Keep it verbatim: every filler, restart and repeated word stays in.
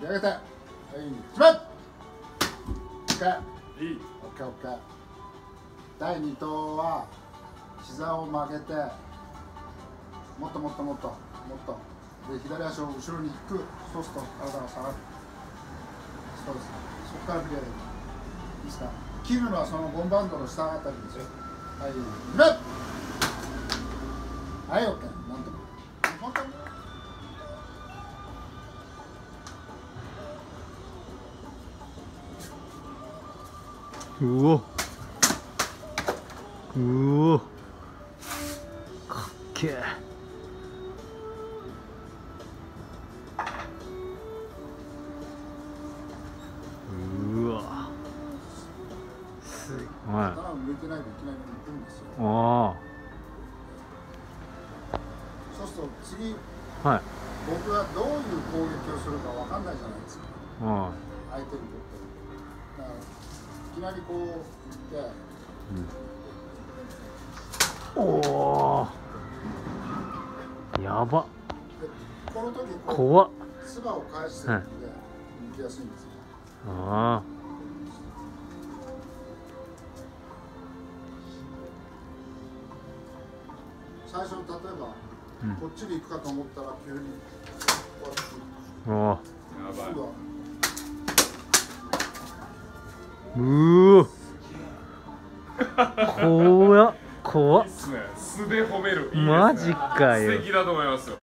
り上げて、はい、決め。オッケー。 いい。 オッケーオッケー。だいに投は膝を曲げて、もっともっともっともっとで左足を後ろに引く。そうすると体が下がる。そうです。そこから振り上げる。いいですか。切るのはそのゴムバンドの下あたりですよ。はい、決め。はい、オッケー。なんとか。本当に。 うおうおかっけえ。うわすごい。 頭を抜いてないといきなり抜くんですよ。 あそうすると次、 あはい。 僕がどういう攻撃をするかわかんないじゃないですか。 あ相手にとって。だからいきなりこう行って、 うん、おおやば。 でこの時こ怖っ。 う唾を返してるんで抜きやすいんですよ。 ああ最初例えば、うん、こっちに行くかと思ったら急にこうやっておおやばい。 うお怖っ怖っ。 いいっすね。素で褒める。いいですね。 マジかよ。 素敵だと思いますよ。